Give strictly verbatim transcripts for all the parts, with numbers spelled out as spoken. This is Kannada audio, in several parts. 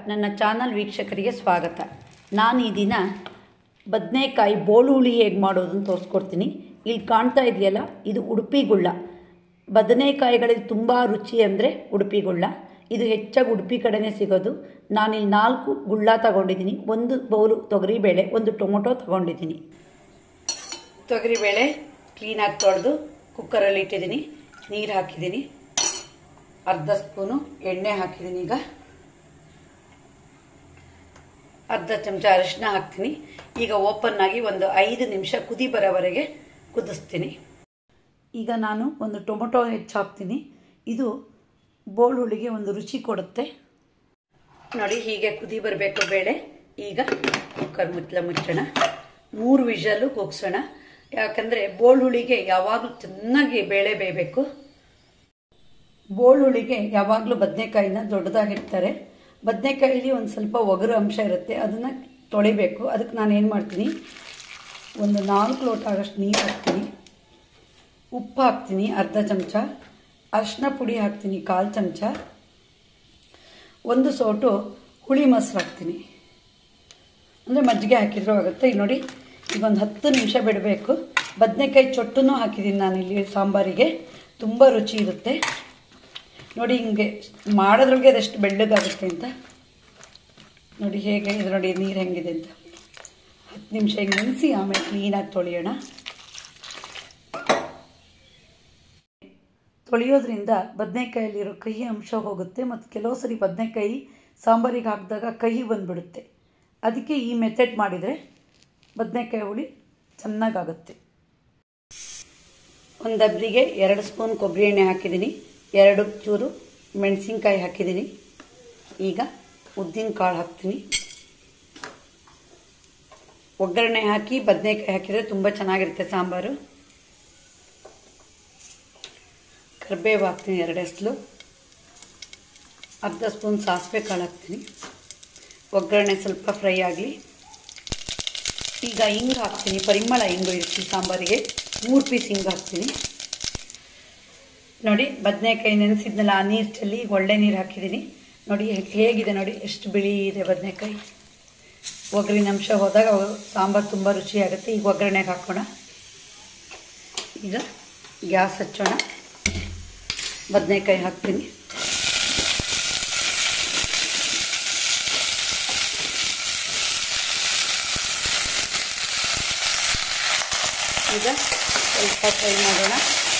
ನನ್ನ ಚಾನಲ್ ವೀಕ್ಷಕರಿಗೆ ಸ್ವಾಗತ. ನಾನು ಈ ದಿನ ಬದನೆಕಾಯಿ ಬೋಳು ಹುಳಿ ಹೇಗೆ ಮಾಡೋದನ್ನು ತೋರಿಸ್ಕೊಡ್ತೀನಿ. ಇಲ್ಲಿ ಕಾಣ್ತಾ ಇದೆಯಲ್ಲ, ಇದು ಉಡುಪಿ ಗುಳ್ಳ. ಬದನೆಕಾಯಿಗಳಿಗೆ ತುಂಬ ರುಚಿ ಅಂದರೆ ಉಡುಪಿ ಗುಳ್ಳ. ಇದು ಹೆಚ್ಚಾಗಿ ಉಡುಪಿ ಕಡೆನೇ ಸಿಗೋದು. ನಾನಿಲ್ಲಿ ನಾಲ್ಕು ಗುಳ್ಳ ತಗೊಂಡಿದ್ದೀನಿ. ಒಂದು ಬೌಲು ತೊಗರಿಬೇಳೆ, ಒಂದು ಟೊಮೊಟೊ ತಗೊಂಡಿದ್ದೀನಿ. ತೊಗರಿಬೇಳೆ ಕ್ಲೀನಾಗಿ ತೊಳೆದು ಕುಕ್ಕರಲ್ಲಿ ಇಟ್ಟಿದ್ದೀನಿ. ನೀರು ಹಾಕಿದ್ದೀನಿ. ಅರ್ಧ ಸ್ಪೂನು ಎಣ್ಣೆ ಹಾಕಿದ್ದೀನಿ. ಈಗ ಅರ್ಧ ಚಮಚ ಅರಿಶಿನ ಹಾಕ್ತೀನಿ. ಈಗ ಓಪನ್ ಆಗಿ ಒಂದು ಐದು ನಿಮಿಷ ಕುದಿ ಬರೋವರೆಗೆ ಕುದಿಸ್ತೀನಿ. ಈಗ ನಾನು ಒಂದು ಟೊಮೊಟೊ ಹೆಚ್ಚು ಹಾಕ್ತೀನಿ. ಇದು ಬೋಳು ಹುಳಿಗೆ ಒಂದು ರುಚಿ ಕೊಡುತ್ತೆ. ನೋಡಿ, ಹೀಗೆ ಕುದಿ ಬರಬೇಕು ಬೇಳೆ. ಈಗ ಕುಕ್ಕರ್ ಮುಚ್ಚಳ ಮುಚ್ಚೋಣ. ಮೂರು ವಿಷಲು ಕೂಗ್ಸೋಣ. ಯಾಕಂದರೆ ಬೋಳು ಹುಳಿಗೆ ಯಾವಾಗಲೂ ಚೆನ್ನಾಗಿ ಬೇಳೆ ಬೇಯಬೇಕು. ಬೋಳು ಹುಳಿಗೆ ಯಾವಾಗಲೂ ಬದನೆಕಾಯಿನ ದೊಡ್ಡದಾಗಿರ್ತಾರೆ. ಬದನೆಕಾಯಿಲಿ ಒಂದು ಸ್ವಲ್ಪ ಒಗರು ಅಂಶ ಇರುತ್ತೆ, ಅದನ್ನು ತೊಳಿಬೇಕು. ಅದಕ್ಕೆ ನಾನು ಏನು ಮಾಡ್ತೀನಿ, ಒಂದು ನಾಲ್ಕು ಲೋಟ ಆಗೋಷ್ಟು ನೀರು ಹಾಕ್ತೀನಿ. ಉಪ್ಪು ಹಾಕ್ತೀನಿ ಅರ್ಧ ಚಮಚ. ಅರಿಶಿನ ಪುಡಿ ಹಾಕ್ತೀನಿ ಕಾಲು ಚಮಚ. ಒಂದು ಸೋಟು ಹುಳಿ ಮೊಸರು ಹಾಕ್ತೀನಿ, ಅಂದರೆ ಮಜ್ಜಿಗೆ ಹಾಕಿದ್ರೂ ಆಗುತ್ತೆ. ಈಗ ನೋಡಿ, ಈಗ ಒಂದು ಹತ್ತು ನಿಮಿಷ ಬಿಡಬೇಕು. ಬದನೆಕಾಯಿ ಚೊಟ್ಟನ್ನು ಹಾಕಿದ್ದೀನಿ ನಾನಿಲ್ಲಿ ಸಾಂಬಾರಿಗೆ. ತುಂಬ ರುಚಿ ಇರುತ್ತೆ. ನೋಡಿ, ಹಿಂಗೆ ಮಾಡೋದ್ರೊಳಗೆ ಅದೆಷ್ಟು ಬೆಳ್ಳಗಾಗುತ್ತೆ ಅಂತ. ನೋಡಿ ಹೇಗೆ ಇದು, ನೋಡಿ ನೀರು ಹೆಂಗಿದೆ ಅಂತ. ಹತ್ತು ನಿಮಿಷ ಹಿಂಗೆ ನೆನೆಸಿ ಆಮೇಲೆ ಕ್ಲೀನಾಗಿ ತೊಳೆಯೋಣ. ತೊಳೆಯೋದ್ರಿಂದ ಬದನೆಕಾಯಲ್ಲಿರೋ ಕಹಿ ಅಂಶ ಹೋಗುತ್ತೆ. ಮತ್ತು ಕೆಲವು ಸರಿ ಬದನೆಕಾಯಿ ಸಾಂಬಾರಿಗೆ ಹಾಕಿದಾಗ ಕಹಿ ಬಂದುಬಿಡುತ್ತೆ. ಅದಕ್ಕೆ ಈ ಮೆಥಡ್ ಮಾಡಿದರೆ ಬದನೆಕಾಯಿ ಹುಳಿ ಚೆನ್ನಾಗಾಗುತ್ತೆ. ಒಂದು ಡಬ್ಬಿಗೆ ಎರಡು ಸ್ಪೂನ್ ಕೊಬ್ಬರಿ ಎಣ್ಣೆ ಹಾಕಿದ್ದೀನಿ. ಎರಡು ಚೂರು ಮೆಣಸಿನ್ಕಾಯಿ ಹಾಕಿದ್ದೀನಿ. ಈಗ ಉದ್ದಿನ ಕಾಳು ಹಾಕ್ತೀನಿ. ಒಗ್ಗರಣೆ ಹಾಕಿ ಬದನೆಕಾಯಿ ಹಾಕಿದರೆ ತುಂಬ ಚೆನ್ನಾಗಿರುತ್ತೆ ಸಾಂಬಾರು. ಕರಿಬೇವು ಹಾಕ್ತೀನಿ ಎರಡು ಎಸ್ಲು. ಅರ್ಧ ಸ್ಪೂನ್ ಸಾಸಿವೆ ಕಾಳು ಹಾಕ್ತೀನಿ. ಒಗ್ಗರಣೆ ಸ್ವಲ್ಪ ಫ್ರೈ ಆಗಲಿ. ಈಗ ಹಿಂಗೆ ಹಾಕ್ತೀನಿ. ಪರಿಮಳ ಹಿಂಗು ಇರ್ತೀನಿ ಸಾಂಬಾರಿಗೆ. ಮೂರು ಪೀಸ್ ಹಿಂಗೆ ಹಾಕ್ತೀನಿ. ನೋಡಿ, ಬದನೆಕಾಯಿ ನೆನೆಸಿದ್ನಲ್ಲ, ಆ ನೀರು ಚೆಲ್ಲಿ ಈಗ ಒಳ್ಳೆ ನೀರು ಹಾಕಿದ್ದೀನಿ. ನೋಡಿ ಹೇಗಿದೆ, ನೋಡಿ ಎಷ್ಟು ಬಿಳಿ ಇದೆ ಬದನೆಕಾಯಿ. ಒಗ್ಗರಿನ ಅಂಶ ಹೋದಾಗ ಸಾಂಬಾರು ತುಂಬ ರುಚಿಯಾಗುತ್ತೆ. ಈಗ ಒಗ್ಗರಣೆಗೆ ಹಾಕೋಣ. ಈಗ ಗ್ಯಾಸ್ ಹಚ್ಚೋಣ. ಬದನೆಕಾಯಿ ಹಾಕ್ತೀನಿ. ಈಗ ಸ್ವಲ್ಪ ಫ್ರೈ ಮಾಡೋಣ.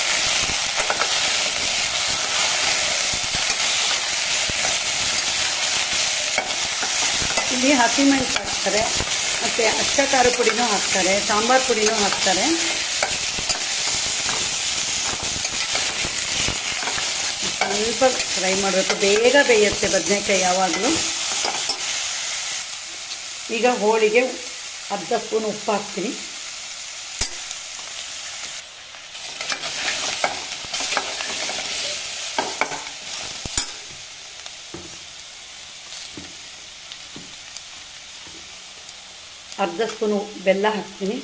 ಇಲ್ಲಿ ಹಸಿಮೆಣಸು ಹಾಕ್ತಾರೆ, ಮತ್ತು ಅಚ್ಚ ಖಾರ ಪುಡಿನೂ ಹಾಕ್ತಾರೆ, ಸಾಂಬಾರು ಪುಡಿನೂ ಹಾಕ್ತಾರೆ. ಸ್ವಲ್ಪ ಫ್ರೈ ಮಾಡಬೇಕು, ಬೇಗ ಬೇಯುತ್ತೆ ಬದನೆಕಾಯಿ ಯಾವಾಗಲೂ. ಈಗ ಹೋಳಿಗೆ ಅರ್ಧ ಸ್ಪೂನ್ ಉಪ್ಪು ಹಾಕ್ತೀನಿ. ಅರ್ಧ ಸ್ಪೂನು ಬೆಲ್ಲ ಹಾಕ್ತೀನಿ.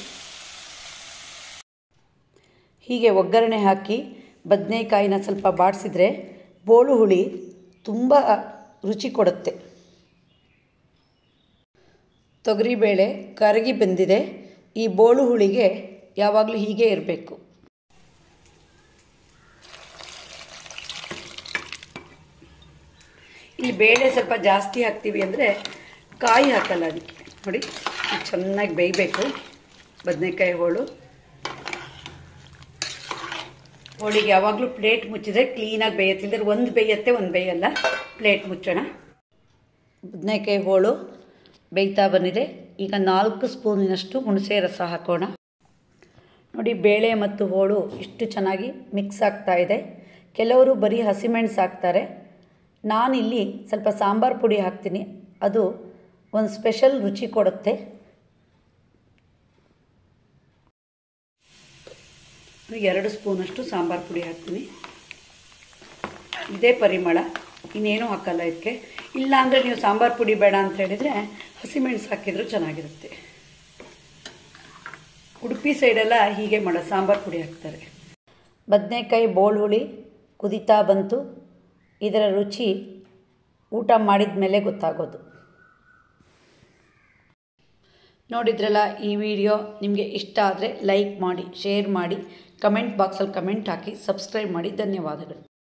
ಹೀಗೆ ಒಗ್ಗರಣೆ ಹಾಕಿ ಬದನೆಕಾಯಿನ ಸ್ವಲ್ಪ ಬಾಡಿಸಿದ್ರೆ ಬೋಳು ಹುಳಿ ತುಂಬ ರುಚಿ ಕೊಡುತ್ತೆ. ತೊಗರಿಬೇಳೆ ಕರಗಿ ಬಂದಿದೆ. ಈ ಬೋಳು ಹುಳಿಗೆ ಯಾವಾಗಲೂ ಹೀಗೆ ಇರಬೇಕು. ಇಲ್ಲಿ ಬೇಳೆ ಸ್ವಲ್ಪ ಜಾಸ್ತಿ ಹಾಕ್ತೀವಿ ಅಂದರೆ ಕಾಯಿ ಹಾಕಲ್ಲ. ಅದಕ್ಕೆ ನೋಡಿ, ಚೆನ್ನಾಗಿ ಬೇಯಬೇಕು ಬದನೆಕಾಯಿ ಹೋಳು. ಹೋಳಿಗೆ ಯಾವಾಗಲೂ ಪ್ಲೇಟ್ ಮುಚ್ಚಿದ್ರೆ ಕ್ಲೀನಾಗಿ ಬೇಯುತ್ತೆ. ಇಲ್ಲದ್ರೆ ಒಂದು ಬೇಯುತ್ತೆ, ಒಂದು ಬೇಯಲ್ಲ. ಪ್ಲೇಟ್ ಮುಚ್ಚೋಣ. ಬದನೆಕಾಯಿ ಹೋಳು ಬೇಯ್ತಾ ಬಂದಿದೆ. ಈಗ ನಾಲ್ಕು ಸ್ಪೂನಿನಷ್ಟು ಹುಣಸೆ ರಸ ಹಾಕೋಣ. ನೋಡಿ, ಬೇಳೆ ಮತ್ತು ಹೋಳು ಇಷ್ಟು ಚೆನ್ನಾಗಿ ಮಿಕ್ಸ್ ಆಗ್ತಾ ಇದೆ. ಕೆಲವರು ಬರೀ ಹಸಿಮೆಣಸು ಹಾಕ್ತಾರೆ. ನಾನಿಲ್ಲಿ ಸ್ವಲ್ಪ ಸಾಂಬಾರು ಪುಡಿ ಹಾಕ್ತೀನಿ. ಅದು ಒಂದು ಸ್ಪೆಷಲ್ ರುಚಿ ಕೊಡುತ್ತೆ. ಎರಡು ಸ್ಪೂನಷ್ಟು ಸಾಂಬಾರು ಪುಡಿ ಹಾಕ್ತೀನಿ. ಇದೇ ಪರಿಮಳ, ಇನ್ನೇನು ಹಾಕಲ್ಲ ಇದಕ್ಕೆ. ಇಲ್ಲಾಂದರೆ ನೀವು ಸಾಂಬಾರು ಪುಡಿ ಬೇಡ ಅಂತ ಹೇಳಿದರೆ ಹಸಿಮೆಣಸು ಹಾಕಿದರೂ ಚೆನ್ನಾಗಿರುತ್ತೆ. ಉಡುಪಿ ಸೈಡೆಲ್ಲ ಹೀಗೆ ಮಾಡೋ ಸಾಂಬಾರು ಪುಡಿ ಹಾಕ್ತಾರೆ. ಬದನೆಕಾಯಿ ಬೋಳು ಹುಳಿ ಕುದೀತಾ ಬಂತು. ಇದರ ರುಚಿ ಊಟ ಮಾಡಿದ ಮೇಲೆ ಗೊತ್ತಾಗೋದು. ನೋಡಿದ್ರಲ್ಲ, ಈ ವಿಡಿಯೋ ನಿಮಗೆ ಇಷ್ಟ ಆದರೆ ಲೈಕ್ ಮಾಡಿ, ಶೇರ್ ಮಾಡಿ, ಕಮೆಂಟ್ ಬಾಕ್ಸಲ್ಲಿ ಕಮೆಂಟ್ ಹಾಕಿ, ಸಬ್ಸ್ಕ್ರೈಬ್ ಮಾಡಿ. ಧನ್ಯವಾದಗಳು.